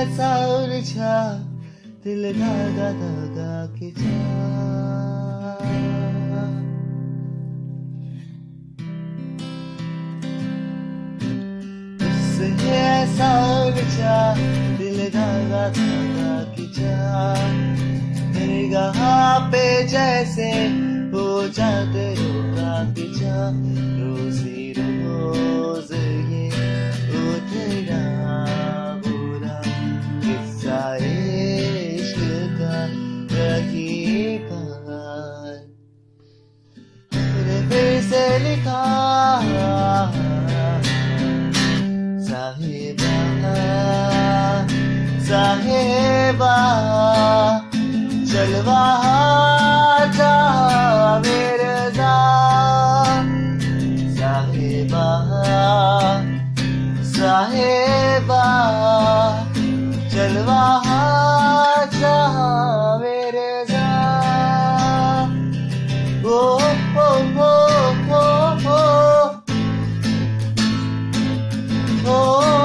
ऐसा उलझा दिल धागा धागा के जा, तुझसे ऐसा उलझा दिल धागा धागा के जा, निगाह पे जैसे हो जाते रोका के जा, रोजी रोज ये उतरा बुरा किस्सा इश्क का रही कहार, फिर से लिखा साहिबा साहिबा चलवा जा मेरे साहिबा साहिबा चलवा जा मेरे ओ ओ ओ ओ ओ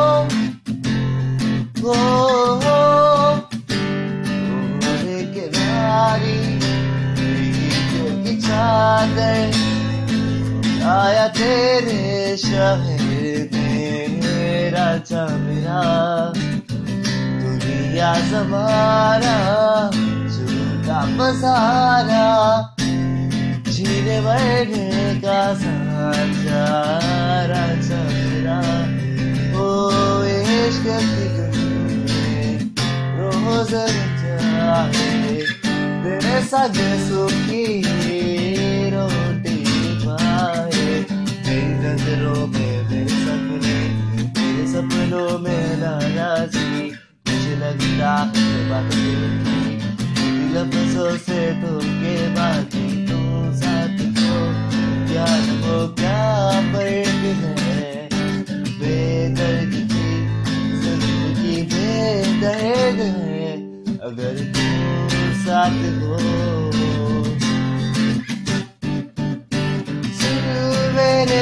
ओ आया तेरे शहर में राजा मेरा, दुनिया ज़माना झूठा पसारा, जीने मरने का साझा राजा मेरा, ओ इश्क की दुनिया रोज़ जाए तेरे संग सुखी रोटी पाए, मेरी नजरों में मेरे सपनों में नाराज़गी, मुझे लगता है बात की लफ्ज़ों से तो के बाकी तू साथ को क्या वो क्या फर्क है, बेदर्द की जिंदगी बेदर्द है अगर तू साथ हो, सुन मेरे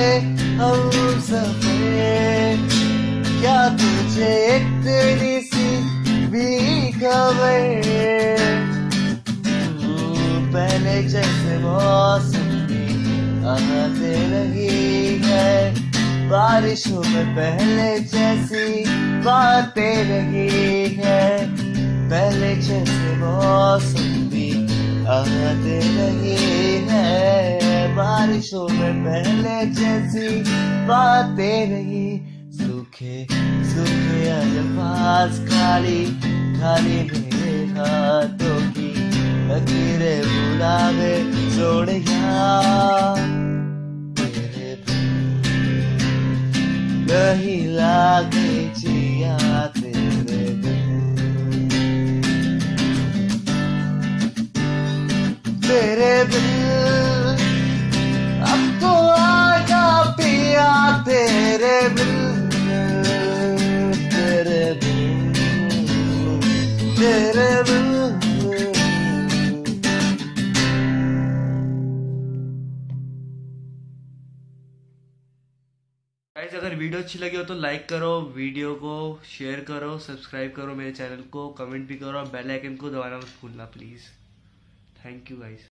हमसफर क्या तुझे इतनी सी भी खबर, पहले जैसे मौसम भी आते लगी है, बारिशों में पहले जैसी बातें लगी है, पहले जैसे मौसम भी आते लगी है, बारिशों में पहले जैसी बातें लगी, सूखे सूखे अल्फाज खाली खाली मेरे हाथों की लकीरें बुलावे जोड़िया, तेरे नहीं लागे जिया तेरे तेरे बिन अब तो आजा पिया तेरे बिन तेरे बिन तेरे बिन। गाइस अगर वीडियो अच्छी लगी हो तो लाइक करो, वीडियो को शेयर करो, सब्सक्राइब करो मेरे चैनल को, कमेंट भी करो और बेल आइकन को दबाना मत भूलना प्लीज़। Thank you guys.